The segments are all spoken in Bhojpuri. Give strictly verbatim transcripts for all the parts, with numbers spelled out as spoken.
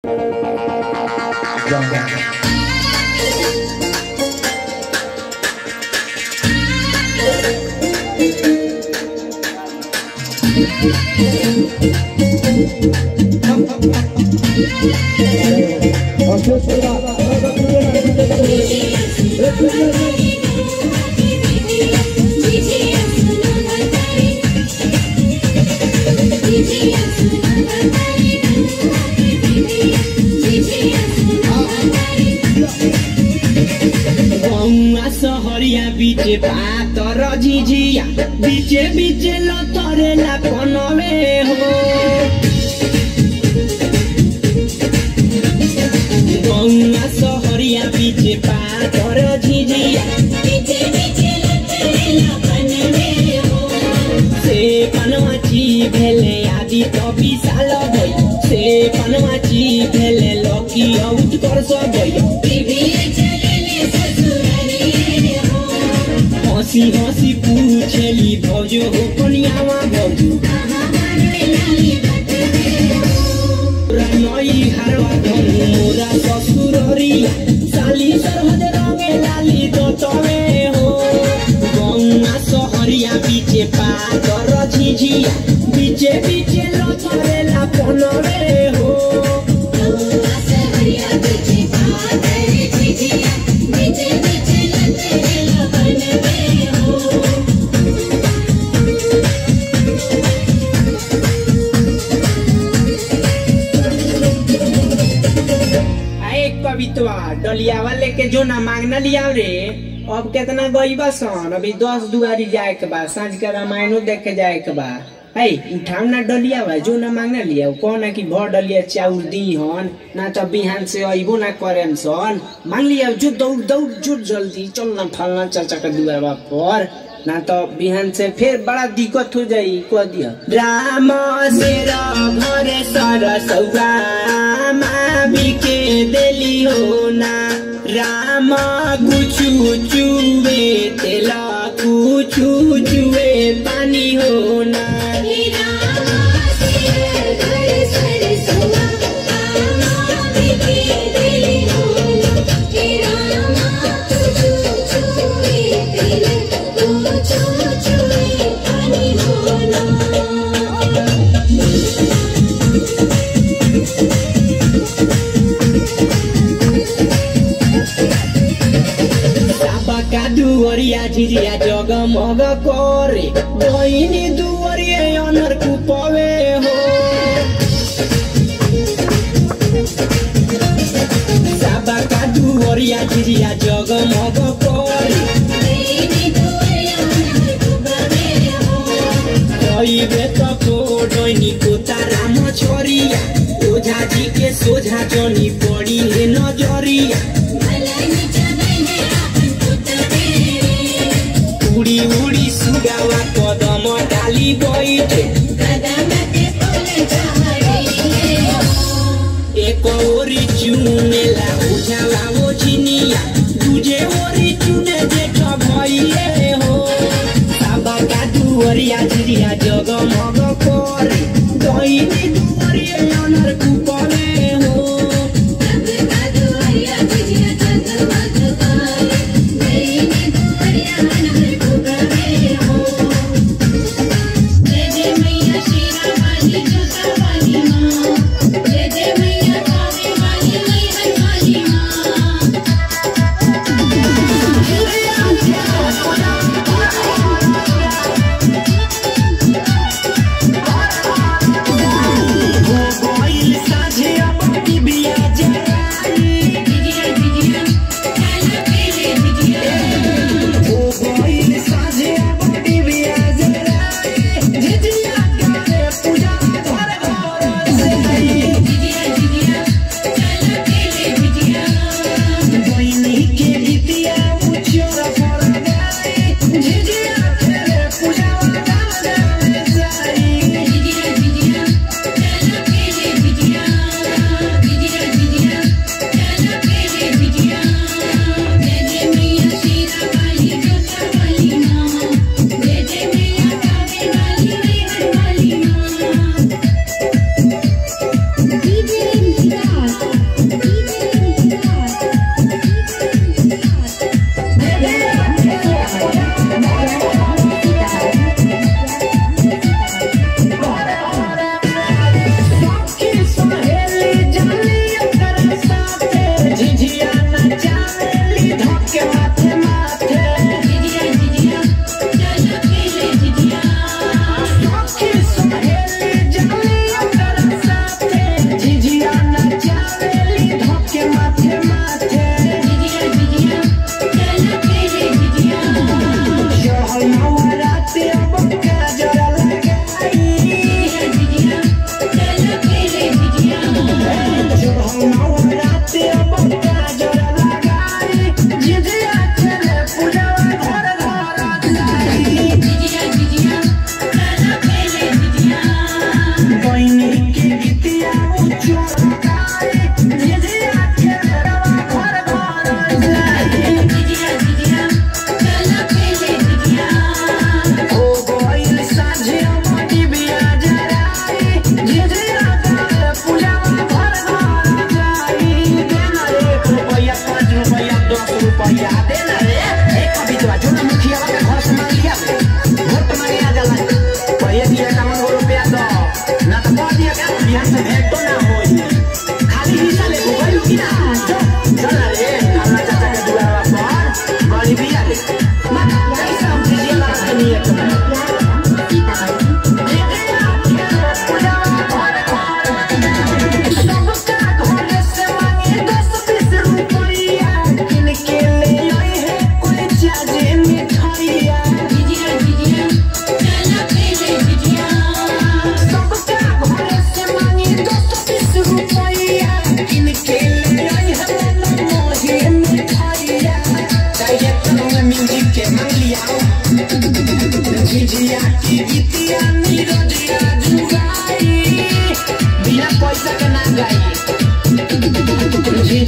सहरिया बीचे पातर झिझिया बीचे बीचे लतरेला कनवे हो गौआ सहरिया बीचे पातर झिझिया बीचे बीचे लतरेला कनवे हो से पनवाची भेले आदि तो विशाल भई से पनवाची भेले लकी उत्कर्ष भई हसी हसी पूछेली भौजो हो कनियावा भौजो नई हारवा धनु मोरा ससुररिया साली सरहद रंगे लाली दोतवे हो गौआ सहरिया बीचे पातर झिझिया बीचे बीचे लतरेला कनवे हो गौआ सहरिया बीचे पातर झिझिया बीचे बीचे लतरेला कनवे डलिया वाले के जो ना मांगना लिया रे अब कितना गई बसन अभी दस दुआरी जाए के बाद सांझ के रामायणो देखे जाए के बाद है उठाओ ना डलिया भाई जो ना मांगना लिया कौन है कि भर डलिया चाउर दी हन ना तो बिहान से अबो ना करे सन मांग लिया जो दौड़ दौड़ जो जल्दी चल ना फलना चाचा के दुआर पर ना तो बिहान से फिर बड़ा दिक्कत हो जाई कह दिया राम शेर घरे सरसौआ मावी के देली हो ना राम कुछु चुवे तेला कुछु चुवे पानी हो ना दुवरिया झिझिया जगमग करे बहिनी दुवरिया अनर कुपवे हो साबा का दुवरिया झिझिया जगमग करे बहिनी दुवरिया अनर कुपवे हो कइबे त को डैनी को ताराम छोरिया ओझा जी के सोझा जनी पड़ी हे नजरिया उड़ी उड़ी सुगावा कदम डाली बैठे एक ओरी चुनेला उठावा वो चिनिया दूजे ओरी चुने जेठ भइले हो साबा का दुवरिया झिझिया जगमग करे दैनी दुवरिया अनर कुपवे हो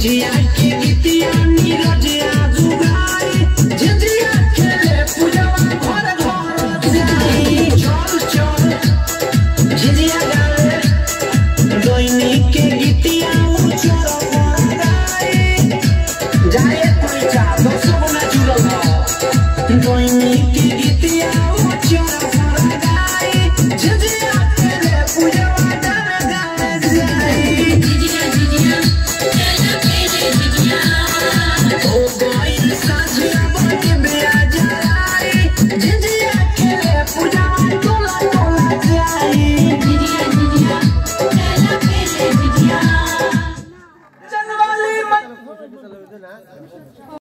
झिझिया के गीतिया नीरज आजू गाई झिझिया खेले पूजवा घर घर जाई चल चल झिझिया गावे दोइनी के गीतिया उचर गाई जाए पैसा दस गुना जुड़ल दोइनी के गीतिया उचर गाई झिझिया खेले पूजवा घर घर जाई झिझिया झिझिया ओ गोइल साझिया बने बिया जाई झिझिया खेले पूजवा टोला टोला जाई झिझिया झिझिया खेला खेले झिझिया चलवाली मत